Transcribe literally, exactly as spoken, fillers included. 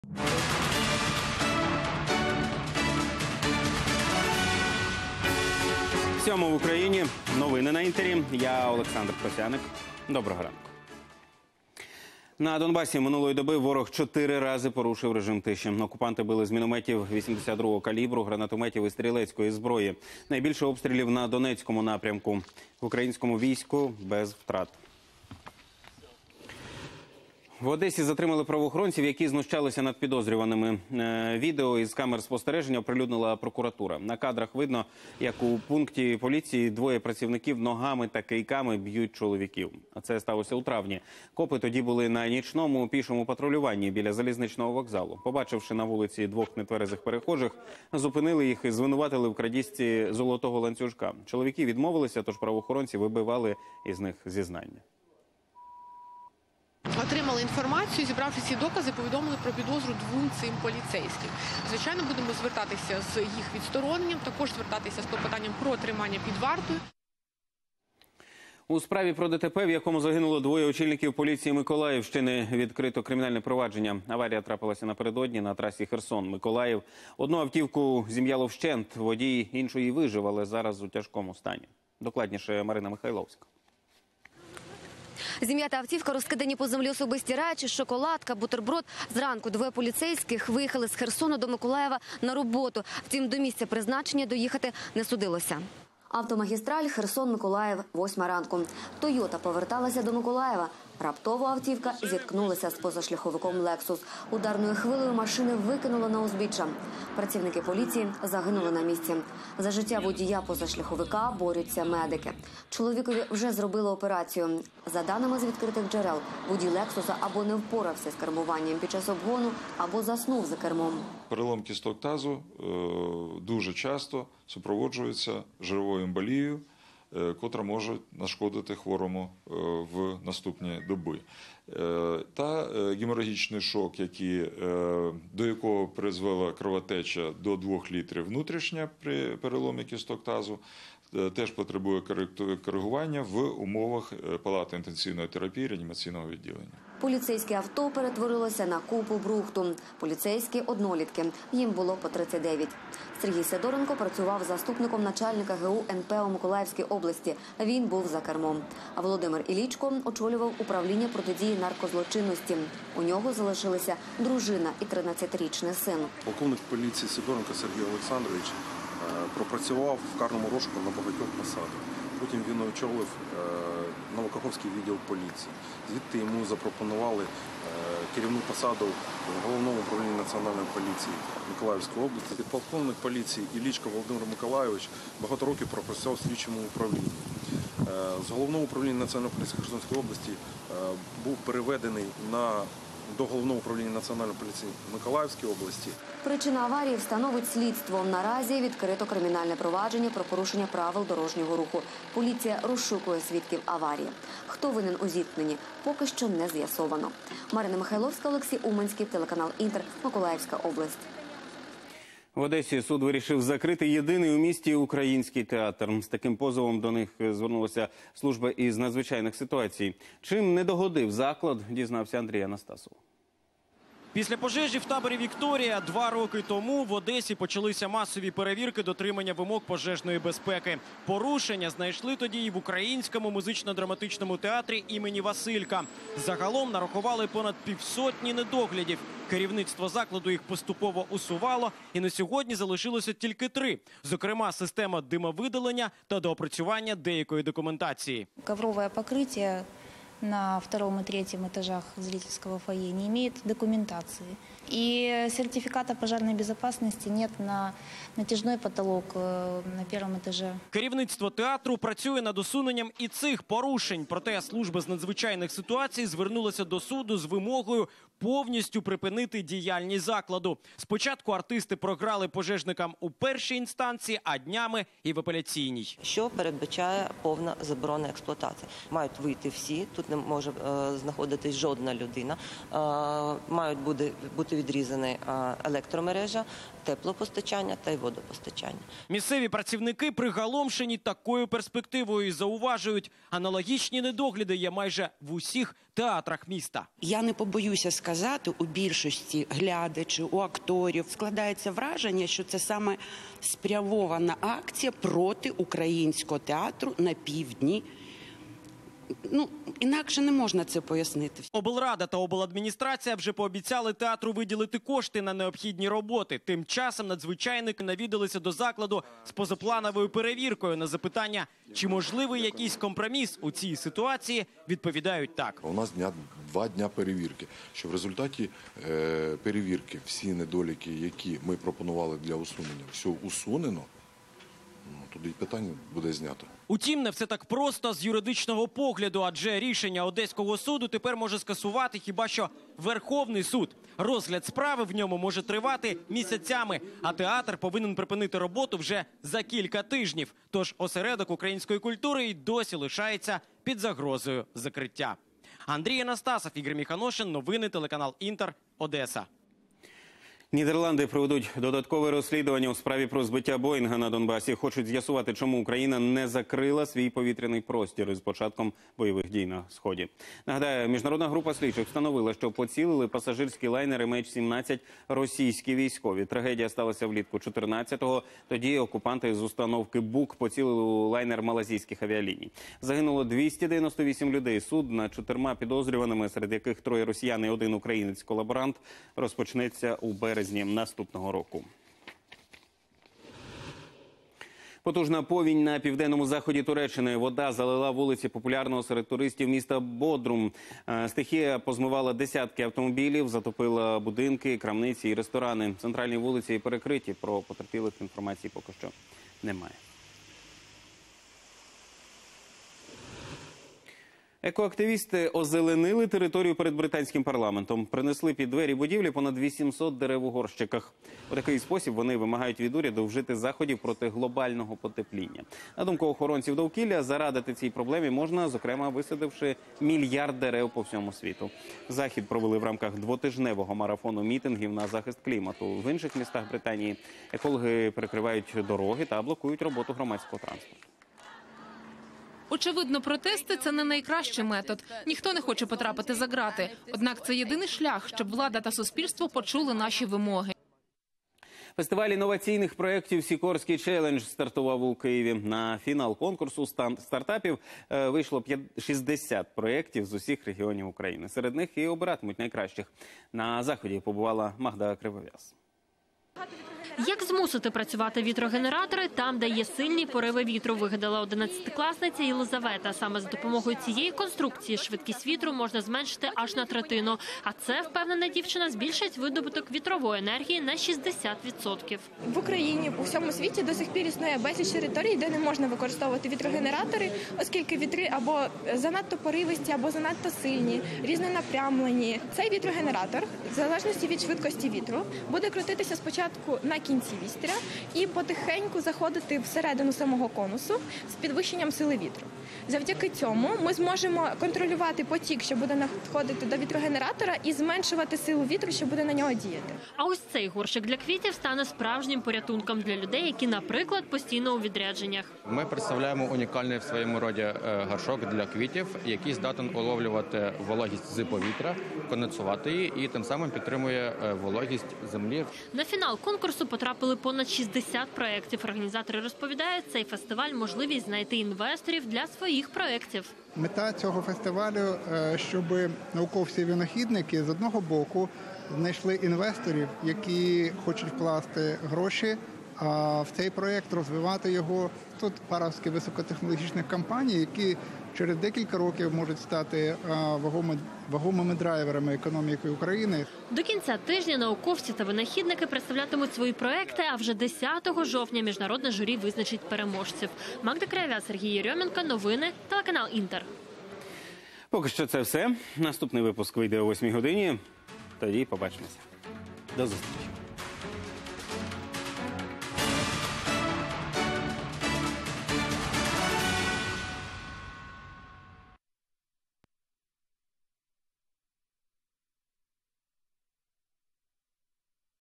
Сьомо в Україні. Новини на інтері. Я Олександр Косяник. Доброго ранку. На Донбасі минулої доби ворог чотири рази порушив режим тиші. Окупанти били з мінометів вісімдесят другого калібру, гранатометів і стрілецької зброї. Найбільше обстрілів на Донецькому напрямку. В українському війську без втрат. В Одесі затримали правоохоронців, які знущалися над підозрюваними. Відео із камер спостереження оприлюднила прокуратура. На кадрах видно, як у пункті поліції двоє працівників ногами та кийками б'ють чоловіків. А це сталося у травні. Копи тоді були на нічному пішому патрулюванні біля залізничного вокзалу. Побачивши на вулиці двох нетверезих перехожих, зупинили їх і звинуватили в крадіжці золотого ланцюжка. Чоловіки відмовилися, тож правоохоронці вибивали із них зізнання. Отримали інформацію, зібравши ці докази, повідомили про підозру двом цим поліцейським. Звичайно, будемо звертатися з їх відстороненням, також звертатися з клопотанням про тримання під вартою. У справі про ДТП, в якому загинуло двоє очільників поліції Миколаївщини, відкрито кримінальне провадження. Аварія трапилася напередодні на трасі Херсон-Миколаїв. Одну автівку зім'яло вщент, водій іншої вижив, але зараз у тяжкому стані. Докладніше Марина Михайловська. Зім'ята автівка, розкидані по землі особисті речі, шоколадка, бутерброд. Зранку двоє поліцейських виїхали з Херсону до Миколаєва на роботу. Втім, до місця призначення доїхати не судилося. Автомагістраль Херсон-Миколаїв, восьма ранку. Тойота поверталася до Миколаєва. Раптово автівка зіткнулася з позашляховиком «Лексус». Ударною хвилею машини викинуло на узбіччя. Працівники поліції загинули на місці. За життя водія позашляховика борються медики. Чоловікові вже зробили операцію. За даними з відкритих джерел, водій «Лексуса» або не впорався з кермуванням під час обгону, або заснув за кермом. Перелом кісток тазу дуже часто супроводжується жировою емболією, котра може нашкодити хворому в наступні доби. Та геморагічний шок, який, до якого призвела кровотеча до двох літрів внутрішня при переломі кісток тазу, теж потребує коригування в умовах палати інтенсивної терапії реанімаційного відділення. Поліцейське авто перетворилося на купу брухту. Поліцейські – однолітки. Їм було по тридцять дев'ять. Сергій Сидоренко працював заступником начальника ге у ен пе у Миколаївській області. Він був за кермом. А Володимир Ілічко очолював управління протидії наркозлочинності. У нього залишилися дружина і тринадцятирічний син. Полковник поліції Сидоренко Сергій Олександрович пропрацював в карному розшуку на багатьох посадах. Потім він очолив Новокаховський відділ поліції. Звідти йому запропонували керівну посаду в Головному управлінні Національної поліції Миколаївської області. Підполковник поліції Ілічко Володимир Миколайович багато років пропрацював в слідчому управлінні. З Головного управління Національної поліції Херсонської області був переведений на до Головного управління Національної поліції Миколаївської області. Причина аварії встановить слідство. Наразі відкрито кримінальне провадження про порушення правил дорожнього руху. Поліція розшукує свідків аварії. Хто винен у зіткненні, поки що не з'ясовано. Марина Михайловська, Олексій Уманський, телеканал «Інтер», Миколаївська область. В Одесі суд вирішив закрити єдиний у місті український театр. З таким позовом до них звернулася служба із надзвичайних ситуацій. Чим не догодив заклад, дізнався Андрій Анастасов. Після пожежі в таборі «Вікторія» два роки тому в Одесі почалися масові перевірки дотримання вимог пожежної безпеки. Порушення знайшли тоді і в Українському музично-драматичному театрі імені Василька. Загалом нарахували понад півсотні недоглядів. Керівництво закладу їх поступово усувало, і на сьогодні залишилося тільки три. Зокрема, система димовидалення та доопрацювання деякої документації. Коврове покриття на втором и третьем этажах зрительского фойе не имеет документации. И сертификата пожарной безопасности нет на натяжной потолок на первом этаже. Керівництво театру працює над усуненням і цих порушень. Проте служба з надзвичайних ситуацій звернулася до суду з вимогою повністю припинити діяльність закладу. Спочатку артисти програли пожежникам у першій інстанції, а днями і в апеляційній. Що передбачає повна заборона експлуатації. Мають вийти всі, тут не може е, знаходитись жодна людина. Е, мають бути, бути відрізані е, електромережа, теплопостачання та й водопостачання. Місцеві працівники приголомшені такою перспективою і зауважують, аналогічні недогляди є майже в усіх театрах міста. Я не побоюся сказати, у більшості глядачів, у акторів складається враження, що це саме спрямована акція проти українського театру на півдні. Ну, інакше не можна це пояснити. Облрада та обладміністрація вже пообіцяли театру виділити кошти на необхідні роботи. Тим часом надзвичайники навідалися до закладу з позаплановою перевіркою. На запитання, чи можливий якийсь компроміс у цій ситуації, відповідають так. У нас дня, два дня перевірки, що в результаті е, перевірки всі недоліки, які ми пропонували для усунення, все усунено, ну, тоді питання буде знято. Утім, не все так просто з юридичного погляду, адже рішення Одеського суду тепер може скасувати хіба що Верховний суд. Розгляд справи в ньому може тривати місяцями, а театр повинен припинити роботу вже за кілька тижнів. Тож осередок української культури й досі лишається під загрозою закриття. Андрій Анастасов, Ігор Міханошин, новини, телеканал Інтер, Одеса. Нідерланди проведуть додаткове розслідування у справі про збиття Боїнга на Донбасі. Хочуть з'ясувати, чому Україна не закрила свій повітряний простір із початком бойових дій на Сході. Нагадаю, міжнародна група слідчих встановила, що поцілили пасажирські лайнери Ем Ейч сімнадцять російські військові. Трагедія сталася влітку чотирнадцятого. Тоді окупанти з установки БУК поцілили у лайнер малазійських авіаліній. Загинуло двісті дев'яносто вісім людей. Суд над чотирма підозрюваними, серед яких троє росіян і один українець-колаборант, розпочнеться у березні наступного року. Потужна повінь на південному заході Туреччини. Вода залила вулиці популярного серед туристів міста Бодрум. Стихія позмивала десятки автомобілів, затопила будинки, крамниці і ресторани. Центральні вулиці перекриті. Про потерпілих інформації поки що немає. Екоактивісти озеленили територію перед британським парламентом. Принесли під двері будівлі понад вісімсот дерев у горщиках. У такий спосіб вони вимагають від уряду вжити заходів проти глобального потепління. На думку охоронців довкілля, зарадити цій проблемі можна, зокрема, висадивши мільярд дерев по всьому світу. Захід провели в рамках двотижневого марафону мітингів на захист клімату. В інших містах Британії екологи перекривають дороги та блокують роботу громадського транспорту. Очевидно, протести – це не найкращий метод. Ніхто не хоче потрапити за ґрати. Однак це єдиний шлях, щоб влада та суспільство почули наші вимоги. Фестиваль інноваційних проєктів «Сікорський челендж» стартував у Києві. На фінал конкурсу стартапів вийшло шістдесят проєктів з усіх регіонів України. Серед них і обиратимуть найкращих. На заході побувала Магда Кривов'яз. Як змусити працювати вітрогенератори там, де є сильні пориви вітру, вигадала одинадцятикласниця Єлизавета. Саме з допомогою цієї конструкції швидкість вітру можна зменшити аж на третину. А це, впевнена дівчина, збільшить видобуток вітрової енергії на шістдесят відсотків. В Україні, у всьому світі до сих пір існує безліч територій, де не можна використовувати вітрогенератори, оскільки вітри або занадто поривисті, або занадто сильні, різнонапрямлені. Цей вітрогенератор, в залежності від швидкості вітру, буде крутитися спочатку на кінці вістря і потихеньку заходити всередину самого конусу з підвищенням сили вітру. Завдяки цьому ми зможемо контролювати потік, що буде надходити до вітрогенератора, і зменшувати силу вітру, що буде на нього діяти. А ось цей горщик для квітів стане справжнім порятунком для людей, які, наприклад, постійно у відрядженнях. Ми представляємо унікальний в своєму роді горшок для квітів, який здатен уловлювати вологість з повітря, конденсувати її і тим самим підтримує вологість землі. На фінал конкурсу потрапили понад шістдесят проєктів. Організатори розповідають, цей фестиваль – можливість знайти інвесторів для своїх проєктів. Мета цього фестивалю, щоб науковці-винахідники з одного боку знайшли інвесторів, які хочуть вкласти гроші, а в цей проєкт розвивати його. Тут паровські високотехнологічних компаній, які через декілька років можуть стати вагомими, вагомими драйверами економіки України. До кінця тижня науковці та винахідники представлятимуть свої проекти, а вже десятого жовтня міжнародне журі визначить переможців. Магда Кривов'яз, Сергій Єрьомінко, новини, телеканал Інтер. Поки що це все. Наступний випуск вийде о восьмій годині. Тоді побачимося. До зустрічі.